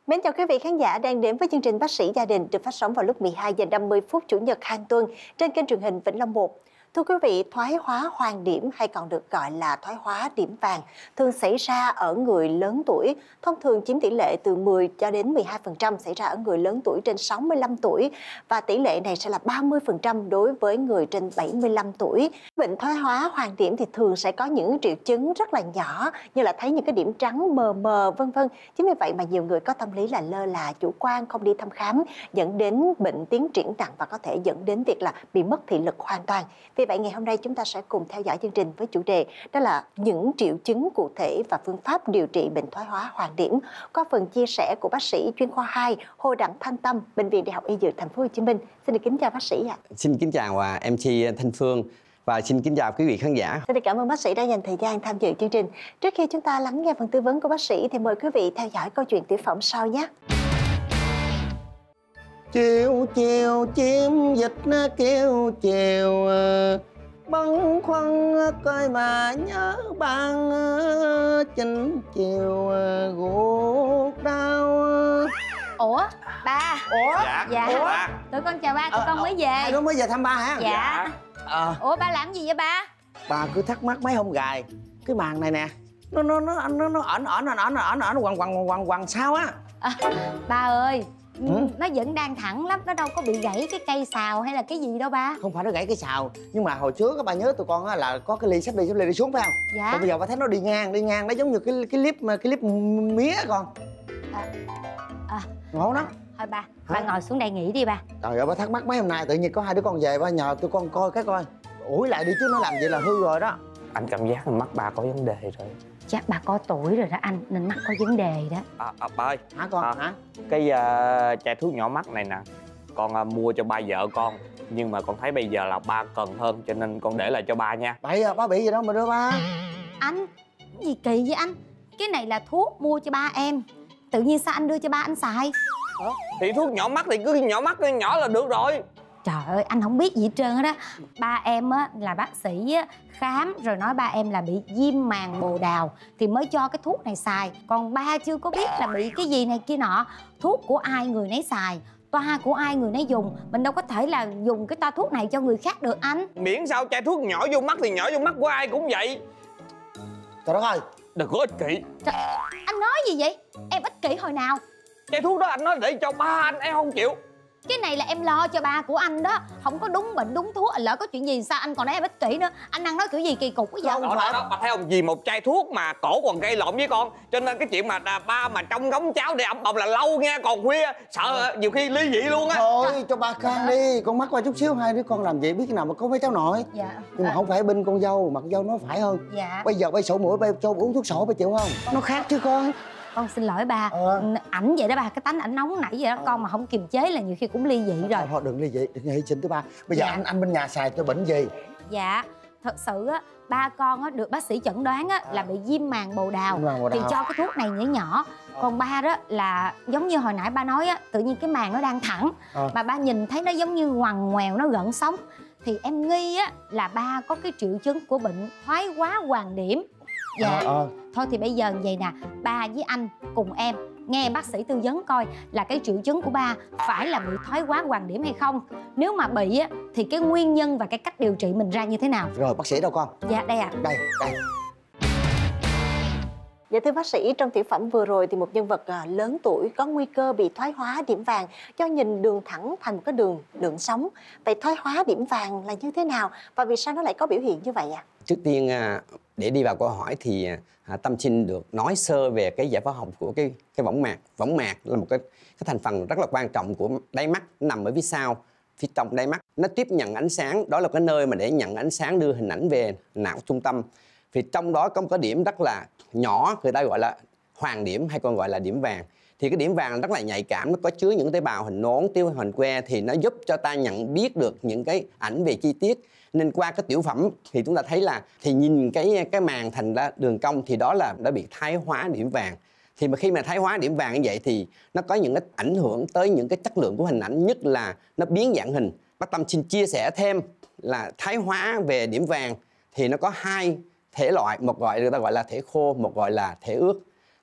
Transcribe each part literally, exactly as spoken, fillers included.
Mến chào quý vị khán giả đang đến với chương trình Bác sĩ Gia đình được phát sóng vào lúc mười hai giờ năm mươi phút Chủ nhật hàng tuần trên kênh truyền hình Vĩnh Long một. Thưa quý vị, thoái hóa hoàng điểm hay còn được gọi là thoái hóa điểm vàng thường xảy ra ở người lớn tuổi, thông thường chiếm tỷ lệ từ mười cho đến mười hai phần trăm xảy ra ở người lớn tuổi trên sáu mươi lăm tuổi và tỷ lệ này sẽ là ba mươi phần trăm đối với người trên bảy mươi lăm tuổi. Bệnh thoái hóa hoàng điểm thì thường sẽ có những triệu chứng rất là nhỏ như là thấy những cái điểm trắng mờ mờ vân vân. Chính vì vậy mà nhiều người có tâm lý là lơ là, chủ quan, không đi thăm khám dẫn đến bệnh tiến triển nặng và có thể dẫn đến việc là bị mất thị lực hoàn toàn. Vì vậy ngày hôm nay chúng ta sẽ cùng theo dõi chương trình với chủ đề đó là những triệu chứng cụ thể và phương pháp điều trị bệnh thoái hóa hoàng điểm qua phần chia sẻ của bác sĩ chuyên khoa hai Hồ Đặng Thanh Tâm, Bệnh viện Đại học Y Dược Thành phố Hồ Chí Minh. Xin được kính chào bác sĩ ạ. Xin kính chào em xê Thanh Phương và xin kính chào quý vị khán giả. Xin được cảm ơn bác sĩ đã dành thời gian tham dự chương trình. Trước khi chúng ta lắng nghe phần tư vấn của bác sĩ thì mời quý vị theo dõi câu chuyện tiểu phẩm sau nhé. Chiều chiều chim dịch nó kêu chiều, bâng khuâng coi mà nhớ ban chính chiều guốc đau. Ủa ba? Ủa? Dạ, dạ. Ủa? Tụi con chào ba, tụi à, con mới về. Hai đứa mới về thăm ba hả? Dạ. À, Ủa ba làm gì vậy ba? bà cứ thắc mắc mấy hôm gài cái màn này nè, nó nó nó nó nó ẩn ẩn ẩn ẩn ẩn ẩn quằn quằn quằn quằn sao á. À, ba ơi, Ừ? nó vẫn đang thẳng lắm, nó đâu có bị gãy cái cây sào hay là cái gì đâu ba. Không phải nó gãy cái sào, nhưng mà hồi trước các bà nhớ tụi con á là có cái ly sắp đi sắp đi đi xuống phải không? Dạ. Còn bây giờ bà thấy nó đi ngang đi ngang, nó giống như cái cái clip cái clip mía con. À, à, Ngộ lắm. thôi ba, ba ngồi xuống đây nghỉ đi ba. Trời ơi, bà thắc mắc mấy hôm nay tự nhiên có hai đứa con về, ba nhờ tụi con coi cái coi. Ủi lại đi chứ nó làm vậy là hư rồi đó. Anh cảm giác là mắt ba có vấn đề rồi. Chắc bà có tuổi rồi đó anh, nên mắt có vấn đề đó. À, à, ba ơi. Hả con? À, Hả? Cái uh, chai thuốc nhỏ mắt này nè, con uh, mua cho ba vợ con. Nhưng mà con thấy bây giờ là ba cần hơn, cho nên con để lại cho ba nha. Bậy à, ba bị gì đâu mà đưa ba. Anh, cái gì kỳ vậy anh? Cái này là thuốc mua cho ba em, tự nhiên sao anh đưa cho ba anh xài? Ủa? Thì thuốc nhỏ mắt thì cứ nhỏ mắt nhỏ là được rồi. Trời ơi, anh không biết gì hết trơn hết á. Ba em á là bác sĩ á, khám rồi nói ba em là bị viêm màng bồ đào thì mới cho cái thuốc này xài. Còn ba chưa có biết là bị cái gì này kia nọ. Thuốc của ai người nấy xài, toa của ai người nấy dùng. Mình đâu có thể là dùng cái toa thuốc này cho người khác được anh. Miễn sao chai thuốc nhỏ vô mắt thì nhỏ vô mắt của ai cũng vậy. Trời đất ơi, Đừng có ích kỷ. Trời, anh nói gì vậy? Em ích kỷ hồi nào? Chai thuốc đó anh nói để cho ba anh, em không chịu. Cái này là em lo cho ba của anh đó. Không có đúng bệnh đúng thuốc, lỡ có chuyện gì sao anh còn nói em ích kỷ nữa. Anh đang nói kiểu gì kỳ cục quá vậy? Đó, đó, đó, bà thấy không? Vì một chai thuốc mà cổ còn gây lộn với con, cho nên cái chuyện mà đà, ba mà trong ngóng cháo để ẩm bồng là lâu nghe, còn khuya sợ nhiều khi ly dị luôn á. thôi cho ba can đi, con mắc qua chút xíu, hai đứa con làm vậy biết cái nào mà có mấy cháu nội. Dạ. Nhưng mà không phải binh con dâu, mà con dâu nó phải hơn. Dạ. Bây giờ bay sổ mũi, bay cho uống thuốc sổ, bay chịu không? Nó khác chứ con. Con xin lỗi ba. Ờ. Ảnh vậy đó ba, cái tánh ảnh nóng nảy vậy đó. Ờ. Con mà không kiềm chế là nhiều khi cũng ly dị rồi. Thôi, thôi đừng ly dị, đừng hy sinh tới ba. Bây giờ Dạ. anh anh bên nhà xài cho bệnh gì? Dạ, thật sự á, ba con á được bác sĩ chẩn đoán á là bị viêm màng bồ đào, Viêm màng bồ thì đào. cho cái thuốc này nhỏ nhỏ. Còn ba đó là giống như hồi nãy ba nói á, tự nhiên cái màng nó đang thẳng Ờ. mà ba nhìn thấy nó giống như ngoằn ngoèo, nó gợn sóng, thì em nghi á là ba có cái triệu chứng của bệnh thoái hóa hoàng điểm. Dạ. Ờ, ờ. Thôi thì bây giờ vậy nè, ba với anh cùng em nghe bác sĩ tư vấn coi là cái triệu chứng của ba phải là bị thoái hóa hoàng điểm hay không. Nếu mà bị á thì cái nguyên nhân và cái cách điều trị mình ra như thế nào. Rồi bác sĩ đâu con? Dạ đây ạ. À. Đây, đây. Dạ thưa bác sĩ, trong tiểu phẩm vừa rồi thì một nhân vật à, lớn tuổi có nguy cơ bị thoái hóa điểm vàng do nhìn đường thẳng thành một cái đường lượn sóng. Vậy thoái hóa điểm vàng là như thế nào và vì sao nó lại có biểu hiện như vậy ạ? À? Trước tiên để đi vào câu hỏi thì Tâm xin được nói sơ về cái giải phẫu học của cái cái võng mạc. Võng mạc là một cái, cái thành phần rất là quan trọng của đáy mắt, nằm ở phía sau, phía trong đáy mắt. Nó tiếp nhận ánh sáng, đó là cái nơi mà để nhận ánh sáng đưa hình ảnh về não trung tâm. Thì trong đó có một cái điểm rất là nhỏ, người ta gọi là hoàng điểm hay còn gọi là điểm vàng. Thì cái điểm vàng rất là nhạy cảm, nó có chứa những tế bào hình nón, tế bào hình que, thì nó giúp cho ta nhận biết được những cái ảnh về chi tiết. Nên qua cái tiểu phẩm thì chúng ta thấy là thì nhìn cái cái màng thành ra đường cong thì đó là đã bị thái hóa điểm vàng. Thì mà khi mà thái hóa điểm vàng như vậy thì nó có những cái ảnh hưởng tới những cái chất lượng của hình ảnh, nhất là nó biến dạng hình. Bác Tâm xin chia sẻ thêm là thái hóa về điểm vàng thì nó có hai thể loại, một gọi người ta gọi là thể khô, một gọi là thể ướt.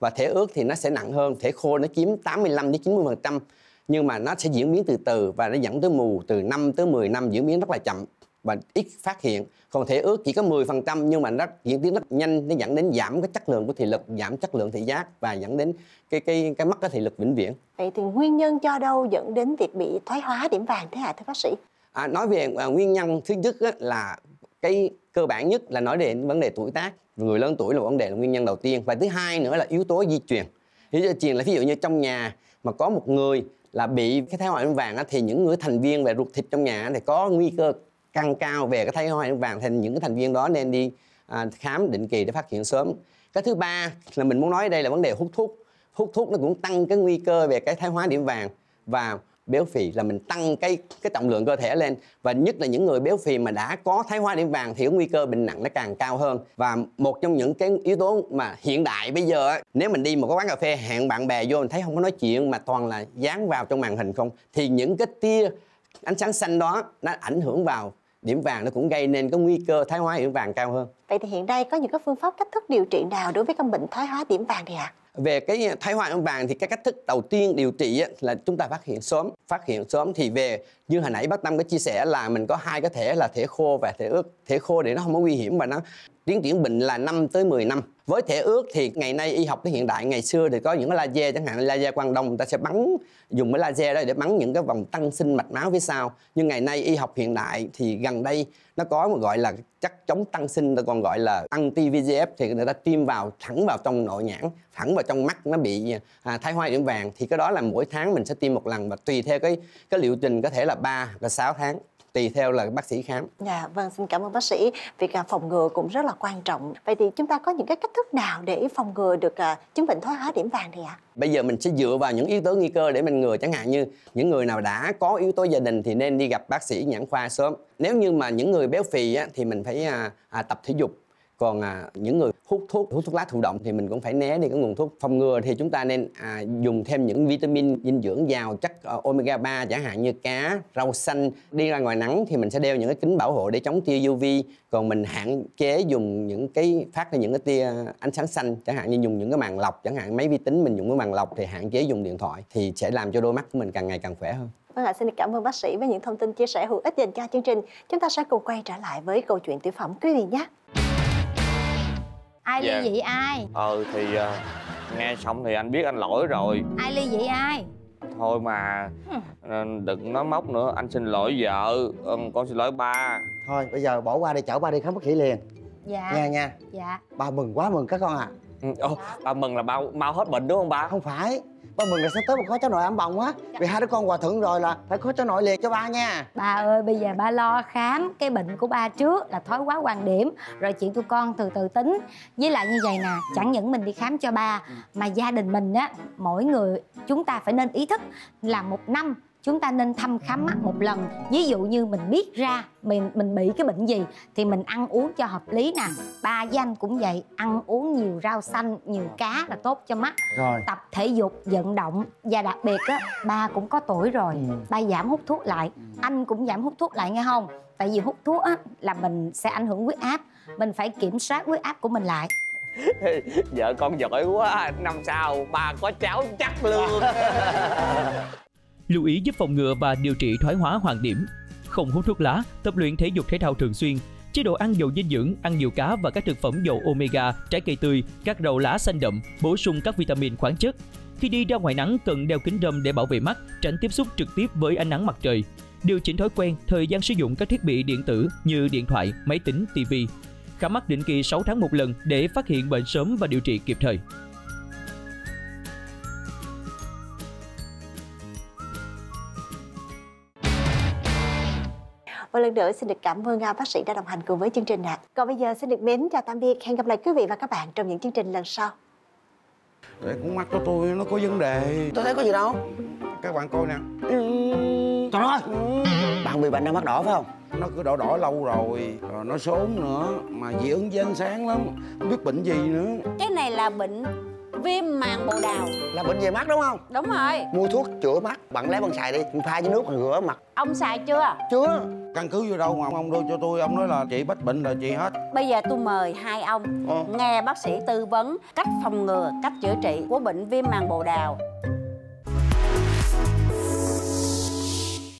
Và thể ướt thì nó sẽ nặng hơn, thể khô nó chiếm tám mươi lăm đến chín mươi phần trăm, nhưng mà nó sẽ diễn biến từ từ và nó dẫn tới mù từ năm tới mười năm, diễn biến rất là chậm và ít phát hiện. Còn thể ướt chỉ có mười phần trăm nhưng mà nó diễn tiến rất nhanh, nó dẫn đến giảm cái chất lượng của thị lực, giảm chất lượng thị giác và dẫn đến cái cái cái mất cái thị lực vĩnh viễn. Vậy thì nguyên nhân do đâu dẫn đến việc bị thoái hóa điểm vàng thế hả thưa bác sĩ? À, nói về à, nguyên nhân thứ nhất á, là cái cơ bản nhất là nói đến vấn đề tuổi tác, người lớn tuổi là vấn đề là nguyên nhân đầu tiên, và thứ hai nữa là yếu tố di truyền. Yếu tố di truyền là ví dụ như trong nhà mà có một người là bị cái thoái hóa điểm vàng á, thì những người thành viên về ruột thịt trong nhà thì có nguy cơ tăng cao về cái thoái hóa điểm vàng, thì những cái thành viên đó nên đi à, khám định kỳ để phát hiện sớm. Cái thứ ba là mình muốn nói ở đây là vấn đề hút thuốc. Hút thuốc nó cũng tăng cái nguy cơ về cái thoái hóa điểm vàng. Và béo phì là mình tăng cái cái trọng lượng cơ thể lên, và nhất là những người béo phì mà đã có thoái hóa điểm vàng thì cái nguy cơ bệnh nặng nó càng cao hơn. Và một trong những cái yếu tố mà hiện đại bây giờ nếu mình đi một cái quán cà phê hẹn bạn bè vô mình thấy không có nói chuyện mà toàn là dán vào trong màn hình không, thì những cái tia ánh sáng xanh đó nó ảnh hưởng vào điểm vàng, nó cũng gây nên cái nguy cơ thoái hóa điểm vàng cao hơn. Vậy thì hiện nay có những cái phương pháp cách thức điều trị nào đối với căn bệnh thoái hóa điểm vàng này ạ? Về cái thoái hóa điểm vàng thì cái cách thức đầu tiên điều trị là chúng ta phát hiện sớm. Phát hiện sớm thì về như hồi nãy bác Tâm có chia sẻ là mình có hai cái thể là thể khô và thể ướt. Thể khô thì nó không có nguy hiểm và nó tiến triển bệnh là năm tới mười năm. Với thể ướt thì ngày nay y học cái hiện đại, ngày xưa thì có những cái laser, chẳng hạn laser quang đông, người ta sẽ bắn, dùng cái laser đó để bắn những cái vòng tăng sinh mạch máu phía sau. Nhưng ngày nay y học hiện đại thì gần đây nó có một gọi là chất chống tăng sinh, ta còn gọi là anti vê giê ép, thì người ta tiêm vào thẳng vào trong nội nhãn, thẳng vào trong mắt nó bị à, thoái hóa điểm vàng. Thì cái đó là mỗi tháng mình sẽ tiêm một lần, và tùy theo cái cái liệu trình có thể là ba và sáu tháng, tùy theo là bác sĩ khám. Dạ, vâng, xin cảm ơn bác sĩ. Việc phòng ngừa cũng rất là quan trọng. Vậy thì chúng ta có những cái cách thức nào để phòng ngừa được uh, chứng bệnh thoái hóa điểm vàng này ạ? Bây giờ mình sẽ dựa vào những yếu tố nguy cơ để mình ngừa, chẳng hạn như những người nào đã có yếu tố gia đình thì nên đi gặp bác sĩ nhãn khoa sớm. Nếu như mà những người béo phì á, thì mình phải à, à, tập thể dục. Còn à, những người hút thuốc, hút thuốc lá thụ động thì mình cũng phải né đi cái nguồn thuốc. Phòng ngừa thì chúng ta nên à, dùng thêm những vitamin dinh dưỡng giàu chất uh, omega ba, chẳng hạn như cá, rau xanh. Đi ra ngoài nắng thì mình sẽ đeo những cái kính bảo hộ để chống tia u vê. Còn mình hạn chế dùng những cái phát ra những cái tia ánh sáng xanh, chẳng hạn như dùng những cái màn lọc, chẳng hạn máy vi tính mình dùng cái màn lọc, thì hạn chế dùng điện thoại thì sẽ làm cho đôi mắt của mình càng ngày càng khỏe hơn. Vâng ạ, xin cảm ơn bác sĩ với những thông tin chia sẻ hữu ích dành cho chương trình. Chúng ta sẽ cùng quay trở lại với câu chuyện tiểu phẩm quý vị nhé. Ai Dạ. ly dị ai? Ờ thì uh, nghe xong thì anh biết anh lỗi rồi. Ai ly dị ai? Thôi mà uh, đừng nói móc nữa. Anh xin lỗi vợ, uh, con xin lỗi ba. Thôi bây giờ bỏ qua đi, chở ba đi khám bác sĩ liền. Dạ. Nha nha. Dạ. Ba mừng quá mừng các con à. Ừ, oh, ba mừng là bao mau hết bệnh đúng không ba? Không phải, ba mừng là sắp tới một khói cháu nội âm bồng á. Vì hai đứa con hòa thuận rồi là phải khói cháu nội liền cho ba nha. Ba ơi, bây giờ ba lo khám cái bệnh của ba trước là thoái hóa quan điểm, rồi chuyện tụi con từ từ tính. Với lại như vậy nè, chẳng những mình đi khám cho ba mà gia đình mình á, mỗi người chúng ta phải nên ý thức là một năm chúng ta nên thăm khám mắt một lần. Ví dụ như mình biết ra mình mình bị cái bệnh gì thì mình ăn uống cho hợp lý nè. Ba với anh cũng vậy, ăn uống nhiều rau xanh, nhiều cá là tốt cho mắt. Rồi. Tập thể dục, vận động. Và đặc biệt á, ba cũng có tuổi rồi, Ừ. ba giảm hút thuốc lại. Anh cũng giảm hút thuốc lại nghe không? Tại vì hút thuốc á là mình sẽ ảnh hưởng huyết áp. Mình phải kiểm soát huyết áp của mình lại. Vợ con giỏi quá, năm sau ba có cháu chắc luôn. Lưu ý giúp phòng ngừa và điều trị thoái hóa hoàng điểm: không hút thuốc lá, tập luyện thể dục thể thao thường xuyên, chế độ ăn giàu dinh dưỡng, ăn nhiều cá và các thực phẩm giàu omega, trái cây tươi, các rau lá xanh đậm, bổ sung các vitamin khoáng chất. Khi đi ra ngoài nắng cần đeo kính râm để bảo vệ mắt, tránh tiếp xúc trực tiếp với ánh nắng mặt trời. Điều chỉnh thói quen, thời gian sử dụng các thiết bị điện tử như điện thoại, máy tính, ti vi. Khám mắt định kỳ sáu tháng một lần để phát hiện bệnh sớm và điều trị kịp thời. Một lần nữa xin được cảm ơn bác sĩ đã đồng hành cùng với chương trình ạ. Còn bây giờ xin được mến chào tạm biệt, hẹn gặp lại quý vị và các bạn trong những chương trình lần sau. Để con mắt của tôi nó có vấn đề. Tôi thấy có gì đâu. Các bạn coi nè. Trời ơi, bạn bị bệnh đau mắt đỏ phải không? Nó cứ đỏ đỏ lâu rồi, rồi nó sốn nữa, mà dị ứng với ánh sáng lắm, không biết bệnh gì nữa. Cái này là bệnh viêm màng bồ đào. Là bệnh về mắt đúng không? Đúng rồi. Mua thuốc chữa mắt, bạn lấy bạn xài đi, pha với nước rửa mặt. Ông xài chưa? Chưa. Căn cứ vô đâu mà ông đưa cho tôi, ông nói là trị bách bệnh là trị hết. Bây giờ tôi mời hai ông Ờ. nghe bác sĩ tư vấn cách phòng ngừa, cách chữa trị của bệnh viêm màng bồ đào.